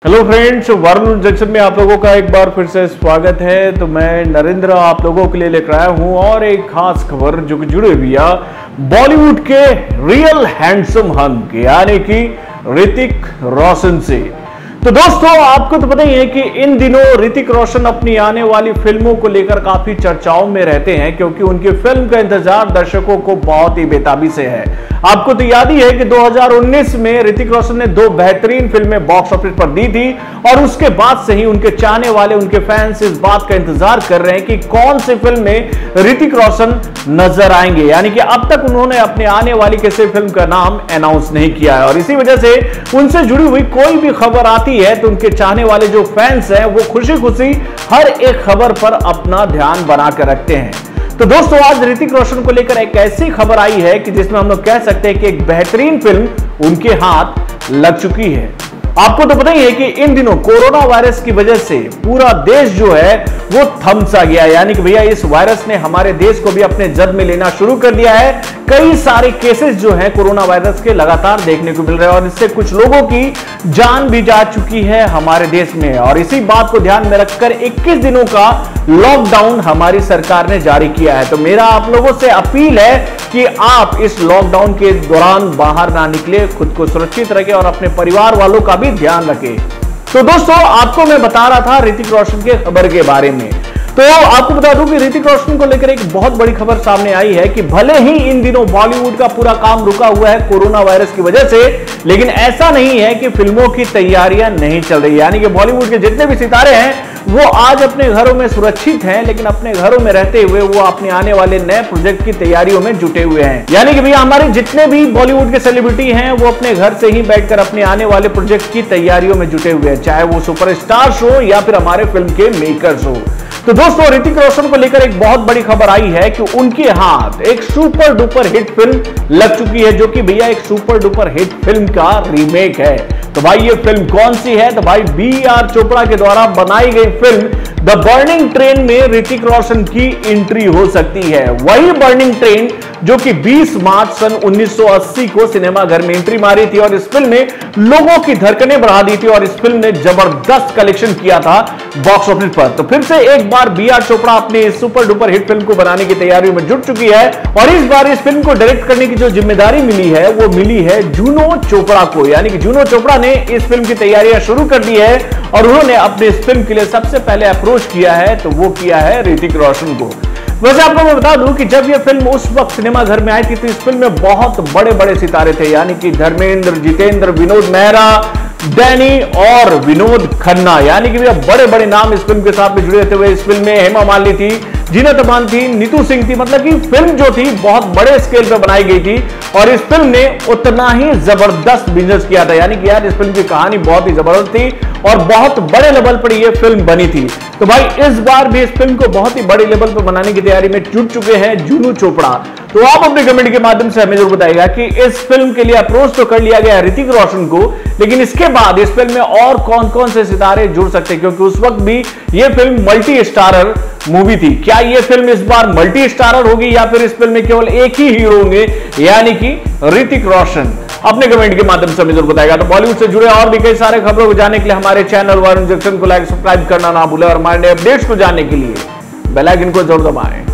Hello friends, Varun junction में आप लोगों का एक बार फिर से स्वागत है। तो मैं नरेंद्र आप लोगों के लिए लेकर आया हूं और एक खास खबर जो कि जुड़े हुई है बॉलीवुड के रियल हैंडसम हंक यानी कि ऋतिक रोशन से। तो दोस्तों, आपको तो पता ही है कि इन दिनों ऋतिक रोशन अपनी आने वाली फिल्मों को लेकर काफी चर्चाओं में रहते हैं, क्योंकि उनकी फिल्म का इंतजार दर्शकों को बहुत ही बेताबी से है। आपको तो याद ही है कि 2019 में ऋतिक रोशन ने 2 बेहतरीन फिल्में बॉक्स ऑफिस पर दी थी और उसके बाद से ही उनके चाहने वाले, उनके फैंस इस बात का इंतजार कर रहे हैं कि कौन सी फिल्म में ऋतिक रोशन नजर आएंगे। यानी कि अब तक उन्होंने अपने आने वाली किसी फिल्म का नाम अनाउंस नहीं किया है और इसी वजह से उनसे जुड़ी हुई कोई भी खबर आती है तो उनके चाहने वाले जो फैंस हैं वो खुशी खुशी हर एक खबर पर अपना ध्यान बनाकर रखते हैं। तो दोस्तों, आज ऋतिक रोशन को लेकर एक ऐसी खबर आई है कि जिसमें हम लोग कह सकते हैं कि एक बेहतरीन फिल्म उनके हाथ लग चुकी है। आपको तो पता ही है कि इन दिनों कोरोना वायरस की वजह से पूरा देश जो है वो थम सा गया, यानी कि भैया इस वायरस ने हमारे देश को भी अपने जद में लेना शुरू कर दिया है। कई सारे केसेस जो हैं कोरोना वायरस के लगातार देखने को मिल रहे हैं और इससे कुछ लोगों की जान भी जा चुकी है हमारे देश में। और इसी बात को ध्यान में रखकर 21 दिनों का लॉकडाउन हमारी सरकार ने जारी किया है। तो मेरा आप लोगों से अपील है कि आप इस लॉकडाउन के दौरान बाहर ना निकले, खुद को सुरक्षित रखें और अपने परिवार वालों का भी ध्यान रखें। तो दोस्तों, आपको मैं बता रहा था ऋतिक रोशन के खबर के बारे में। तो आपको बता दूं कि ऋतिक रोशन को लेकर एक बहुत बड़ी खबर सामने आई है कि भले ही इन दिनों बॉलीवुड का पूरा काम रुका हुआ है कोरोना वायरस की वजह से, लेकिन ऐसा नहीं है कि फिल्मों की तैयारियां नहीं चल रही। यानी कि बॉलीवुड के जितने भी सितारे हैं वो आज अपने घरों में सुरक्षित हैं, लेकिन अपने घरों में रहते हुए वो अपने आने वाले नए प्रोजेक्ट की तैयारियों में जुटे हुए हैं। यानी कि भैया हमारे जितने भी बॉलीवुड के सेलिब्रिटी हैं वो अपने घर से ही बैठकर अपने आने वाले प्रोजेक्ट की तैयारियों में जुटे हुए हैं, चाहे वो सुपरस्टार्स हो या फिर हमारे फिल्म के मेकर्स हो। तो दोस्तों, ऋतिक रोशन को लेकर एक बहुत बड़ी खबर आई है कि उनके हाथ एक सुपर डुपर हिट फिल्म लग चुकी है, जो कि भैया एक सुपर डुपर हिट फिल्म का रीमेक है। तो भाई ये फिल्म कौन सी है? तो भाई बी.आर. चोपड़ा के द्वारा बनाई गई फिल्म द बर्निंग ट्रेन में ऋतिक रोशन की एंट्री हो सकती है। वही बर्निंग ट्रेन जो कि 20 मार्च सन 1980 को सिनेमाघर में एंट्री मारी थी और इस फिल्म ने लोगों की धड़कनें बढ़ा दी थी और इस फिल्म ने जबरदस्त कलेक्शन किया था बॉक्स ऑफिस पर। तो फिर से एक बार बी.आर. चोपड़ा अपनी इस सुपर डुपर हिट फिल्म को बनाने की तैयारियों में जुट चुकी है और इस बार इस फिल्म को डायरेक्ट करने की जो जिम्मेदारी मिली है वो मिली है जूनो चोपड़ा को। यानी कि जूनो चोपड़ा ने इस फिल्म की तैयारियां शुरू कर दी है और उन्होंने अपने इस फिल्म के लिए सबसे पहले अप्रोच किया है तो वो किया है ऋतिक रोशन को। वैसे आपको मैं बता दूं कि जब ये फिल्म उस वक्त सिनेमाघर में आई थी तो इस फिल्म में बहुत बड़े बड़े सितारे थे, यानी कि धर्मेंद्र, जितेंद्र, विनोद मेहरा, डैनी और विनोद खन्ना, यानी कि बड़े बड़े नाम इस फिल्म के साथ में जुड़े थे। हुए इस फिल्म में हेमा मालिनी थी, जीनत अमान थी, नीतू सिंह थी। मतलब कि फिल्म जो थी बहुत बड़े स्केल पे बनाई गई थी और इस फिल्म ने उतना ही जबरदस्त बिजनेस किया था। यानी कि यार इस फिल्म की कहानी बहुत ही जबरदस्त थी और बहुत बड़े लेवल पर यह फिल्म बनी थी। तो भाई इस बार भी इस फिल्म को बहुत ही बड़े लेवल पर बनाने की तैयारी में जुट चुके हैं जूनो चोपड़ा। तो आप अपने कमेंट के माध्यम से हमें जरूर बताइएगा कि इस फिल्म के लिए अप्रोच तो कर लिया गया है ऋतिक रोशन को, लेकिन इसके बाद इस फिल्म में और कौन कौन से सितारे जुड़ सकते हैं, क्योंकि उस वक्त भी यह फिल्म मल्टी स्टारर मूवी थी। क्या यह फिल्म इस बार मल्टी स्टारर होगी या फिर इस फिल्म में केवल एक ही हीरो होंगे, यानी कि ऋतिक रोशन? अपने कमेंट के माध्यम से हमें जरूर बताएगा। तो बॉलीवुड से जुड़े और भी कई सारे खबरों को जानने के लिए हमारे चैनल वरुण जंक्शन को लाइक सब्सक्राइब करना ना भूलें और हमारे अपडेट्स को जानने के लिए बेल आइकन को जरूर दबाएं।